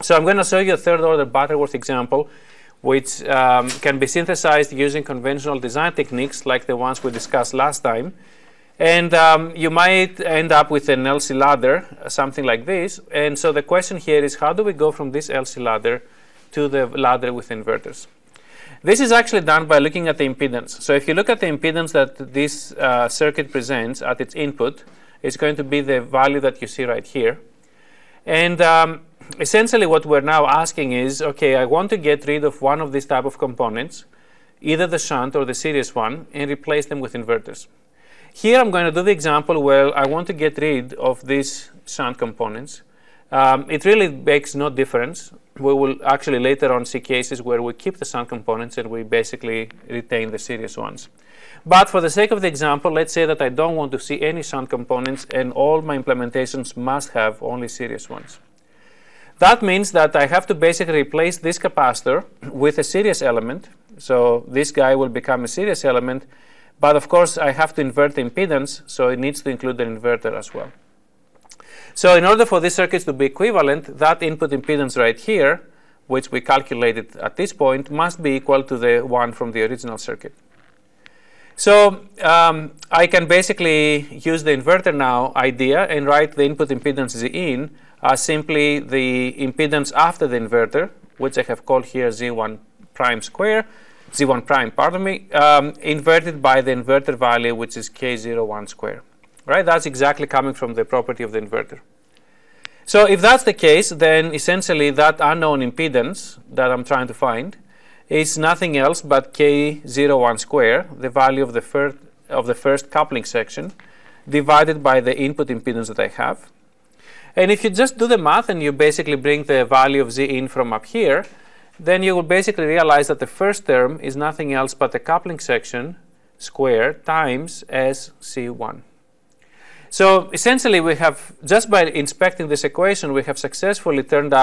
So I'm going to show you a third-order Butterworth example, which can be synthesized using conventional design techniques like the ones we discussed last time. And you might end up with an LC ladder, something like this. And so the question here is, how do we go from this LC ladder to the ladder with inverters? This is actually done by looking at the impedance. So if you look at the impedance that this circuit presents at its input, it's going to be the value that you see right here. And essentially what we're now asking is, okay, I want to get rid of one of these type of components, either the shunt or the series one, and replace them with inverters. Here I'm going to do the example where I want to get rid of these shunt components. It really makes no difference. We will actually later on see cases where we keep the shunt components and we basically retain the series ones. But for the sake of the example, let's say that I don't want to see any shunt components and all my implementations must have only series ones. That means that I have to basically replace this capacitor with a series element. So this guy will become a series element. But of course, I have to invert the impedance, so it needs to include an inverter as well. So in order for these circuits to be equivalent, that input impedance right here, which we calculated at this point, must be equal to the one from the original circuit. So I can basically use the inverter now idea and write the input impedance Zin as simply the impedance after the inverter, which I have called here Z1 prime square. Z1 prime, pardon me, inverted by the inverter value, which is K01 square. Right? That's exactly coming from the property of the inverter. So if that's the case, then essentially that unknown impedance that I'm trying to find is nothing else but K01 square, the value of the first coupling section, divided by the input impedance that I have. And if you just do the math and you basically bring the value of Z in from up here, then you will basically realize that the first term is nothing else but the coupling section square times SC1. So essentially we have, just by inspecting this equation, we have successfully turned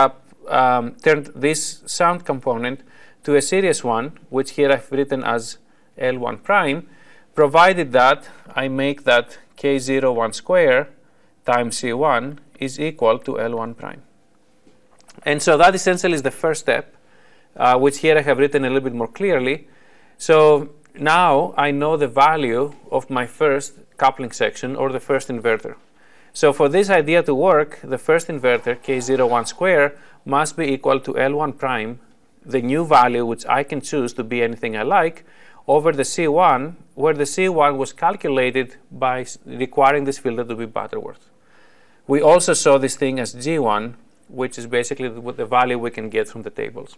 this shunt component to a series one, which here I've written as L1 prime, provided that I make that K01 square times C1 is equal to L1 prime. And so that essentially is the first step, which here I have written a little bit more clearly. So now I know the value of my first coupling section or the first inverter. So for this idea to work, the first inverter, K01 square, must be equal to L1 prime, the new value which I can choose to be anything I like, over the C1, where the C1 was calculated by requiring this filter to be Butterworth. We also saw this thing as G1, which is basically the value we can get from the tables.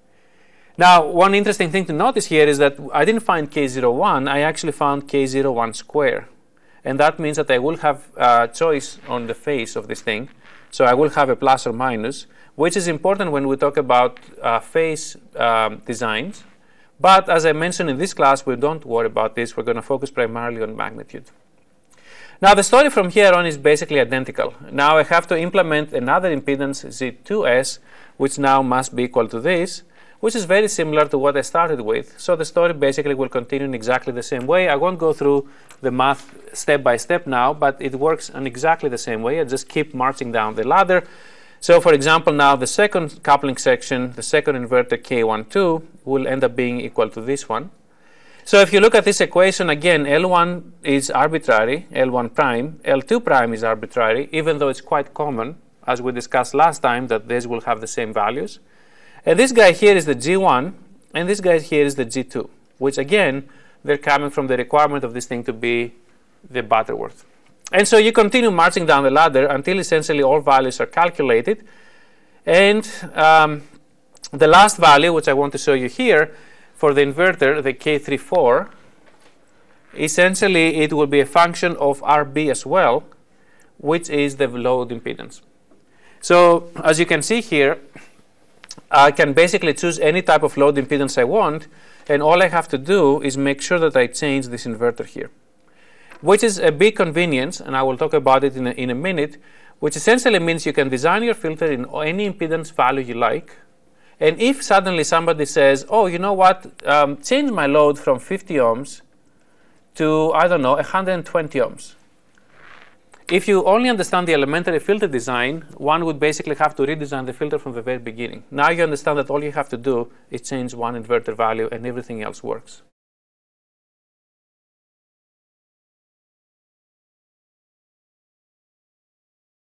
Now, one interesting thing to notice here is that I didn't find K01, I actually found K01 square. And that means that I will have a choice on the face of this thing. So I will have a plus or minus, which is important when we talk about phase designs. But as I mentioned in this class, we don't worry about this. We're going to focus primarily on magnitude. Now, the story from here on is basically identical. Now I have to implement another impedance, Z2S, which now must be equal to this, which is very similar to what I started with. So the story basically will continue in exactly the same way. I won't go through the math step by step now, but it works in exactly the same way. I just keep marching down the ladder. So for example, now the second coupling section, the second inverter K12, will end up being equal to this one. So if you look at this equation, again, L1 is arbitrary, L1 prime, L2 prime is arbitrary, even though it's quite common, as we discussed last time, that these will have the same values. And this guy here is the G1, and this guy here is the G2, which again, they're coming from the requirement of this thing to be the Butterworth. And so you continue marching down the ladder until essentially all values are calculated. And the last value, which I want to show you here, for the inverter, the K34, essentially it will be a function of RB as well, which is the load impedance. So as you can see here, I can basically choose any type of load impedance I want, and all I have to do is make sure that I change this inverter here, which is a big convenience, and I will talk about it in a minute, which essentially means you can design your filter in any impedance value you like. And if suddenly somebody says, oh, you know what, change my load from 50 ohms to, I don't know, 120 ohms. If you only understand the elementary filter design, one would basically have to redesign the filter from the very beginning. Now you understand that all you have to do is change one inverter value and everything else works.